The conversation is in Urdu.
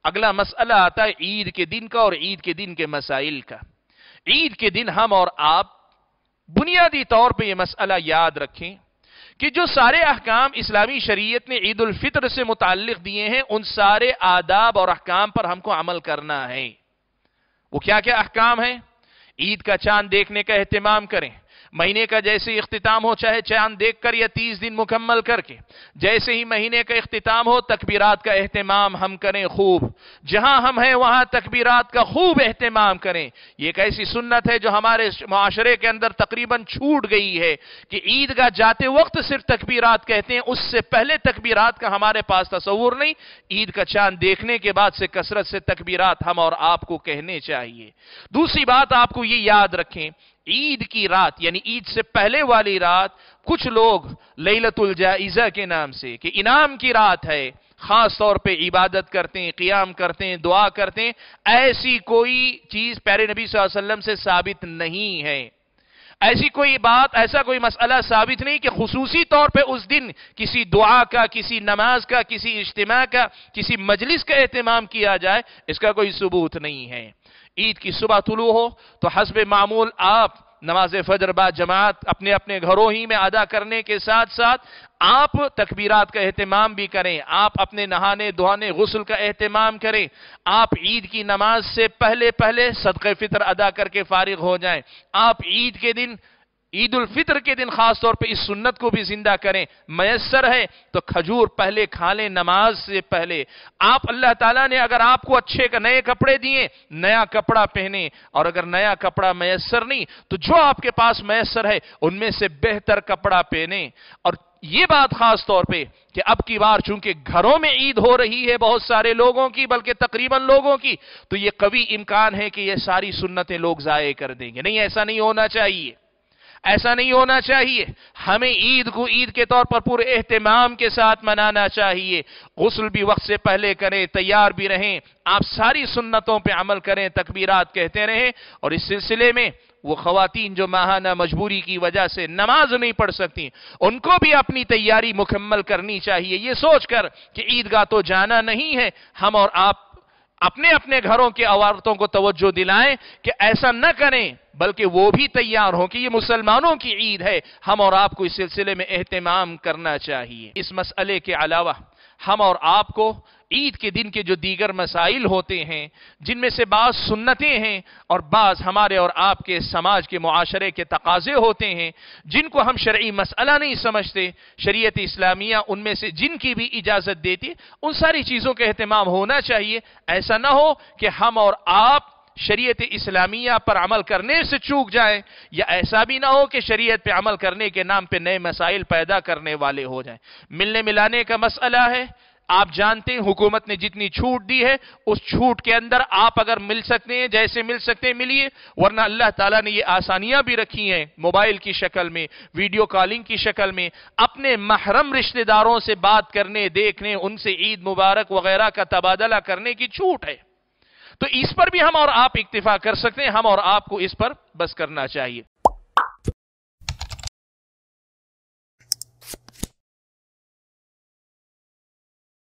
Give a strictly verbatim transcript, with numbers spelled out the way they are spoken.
اگلا مسئلہ آتا ہے عید کے دن کا اور عید کے دن کے مسائل کا۔ عید کے دن ہم اور آپ بنیادی طور پہ یہ مسئلہ یاد رکھیں کہ جو سارے احکام اسلامی شریعت نے عید الفطر سے متعلق دیے ہیں، ان سارے آداب اور احکام پر ہم کو عمل کرنا ہے۔ وہ کیا کیا احکام ہیں؟ عید کا چاند دیکھنے کا اہتمام کریں، مہینے کا جیسے اختتام ہو چاہے چاند دیکھ کر یا تیس دن مکمل کر کے، جیسے ہی مہینے کا اختتام ہو تکبیرات کا اہتمام ہم کریں خوب، جہاں ہم ہیں وہاں تکبیرات کا خوب اہتمام کریں۔ یہ ایک ایسی سنت ہے جو ہمارے معاشرے کے اندر تقریباً چھوٹ گئی ہے کہ عید گاہ جاتے وقت صرف تکبیرات کہتے ہیں، اس سے پہلے تکبیرات کا ہمارے پاس تصور نہیں۔ عید کا چاند دیکھنے کے بعد سے کثرت سے تکبیرات ہم اور آپ کو کہنے چاہیے۔ دوسری بات آپ کو یہ یاد رکھیں، عید کی رات یعنی عید سے پہلے والی رات کچھ لوگ لیلۃ الجائزہ کے نام سے کہ انعام کی رات ہے، خاص طور پہ عبادت کرتے ہیں، قیام کرتے ہیں، دعا کرتے ہیں۔ ایسی کوئی چیز پیارے نبی صلی اللہ علیہ وسلم سے ثابت نہیں ہے، ایسی کوئی بات، ایسا کوئی مسئلہ ثابت نہیں کہ خصوصی طور پہ اس دن کسی دعا کا، کسی نماز کا، کسی اجتماع کا، کسی مجلس کا اہتمام کیا جائے، اس کا کوئی ثبوت نہیں ہے۔ عید کی صبح طلوع ہو تو حسب معمول آپ نماز فجر بعد جماعت اپنے اپنے گھروں ہی میں ادا کرنے کے ساتھ ساتھ آپ تکبیرات کا اہتمام بھی کریں، آپ اپنے نہانے دھونے غسل کا اہتمام کریں، آپ عید کی نماز سے پہلے پہلے صدقہ فطر ادا کر کے فارغ ہو جائیں، آپ عید کے دن عید الفطر کے دن خاص طور پہ اس سنت کو بھی زندہ کریں، میسر ہے تو کھجور پہلے کھا لیں نماز سے پہلے۔ آپ اللہ تعالیٰ نے اگر آپ کو اچھے نئے کپڑے دیے، نیا کپڑا پہنیں، اور اگر نیا کپڑا میسر نہیں تو جو آپ کے پاس میسر ہے ان میں سے بہتر کپڑا پہنیں۔ اور یہ بات خاص طور پہ کہ اب کی بار چونکہ گھروں میں عید ہو رہی ہے بہت سارے لوگوں کی، بلکہ تقریباً لوگوں کی، تو یہ قوی امکان ہے کہ یہ ساری سنتیں لوگ ضائع کر دیں گے۔ نہیں، ایسا نہیں ہونا چاہیے، ایسا نہیں ہونا چاہیے۔ ہمیں عید کو عید کے طور پر پورے اہتمام کے ساتھ منانا چاہیے، غسل بھی وقت سے پہلے کریں، تیار بھی رہیں، آپ ساری سنتوں پہ عمل کریں، تکبیرات کہتے رہیں۔ اور اس سلسلے میں وہ خواتین جو ماہانہ مجبوری کی وجہ سے نماز نہیں پڑھ سکتی، ان کو بھی اپنی تیاری مکمل کرنی چاہیے، یہ سوچ کر کہ عیدگاہ تو جانا نہیں ہے۔ ہم اور آپ اپنے اپنے گھروں کے عورتوں کو توجہ دلائیں کہ ایسا نہ کریں، بلکہ وہ بھی تیار ہوں کہ یہ مسلمانوں کی عید ہے، ہم اور آپ کو اس سلسلے میں اہتمام کرنا چاہیے۔ اس مسئلے کے علاوہ ہم اور آپ کو عید کے دن کے جو دیگر مسائل ہوتے ہیں، جن میں سے بعض سنتیں ہیں اور بعض ہمارے اور آپ کے سماج کے معاشرے کے تقاضے ہوتے ہیں، جن کو ہم شرعی مسئلہ نہیں سمجھتے، شریعت اسلامیہ ان میں سے جن کی بھی اجازت دیتی، ان ساری چیزوں کا اہتمام ہونا چاہیے۔ ایسا نہ ہو کہ ہم اور آپ شریعت اسلامیہ پر عمل کرنے سے چوک جائیں، یا ایسا بھی نہ ہو کہ شریعت پہ عمل کرنے کے نام پہ نئے مسائل پیدا کرنے والے ہو جائیں۔ ملنے ملانے کا مسئلہ ہے، آپ جانتے ہیں حکومت نے جتنی چھوٹ دی ہے، اس چھوٹ کے اندر آپ اگر مل سکتے ہیں، جیسے مل سکتے ہیں ملیے، ورنہ اللہ تعالیٰ نے یہ آسانیاں بھی رکھی ہیں، موبائل کی شکل میں، ویڈیو کالنگ کی شکل میں، اپنے محرم رشتہ داروں سے بات کرنے، دیکھنے، ان سے عید مبارک وغیرہ کا تبادلہ کرنے کی چھوٹ ہے۔ تو اس پر بھی ہم اور آپ اکتفا کر سکتے ہیں، ہم اور آپ کو اس پر بس کرنا چاہیے۔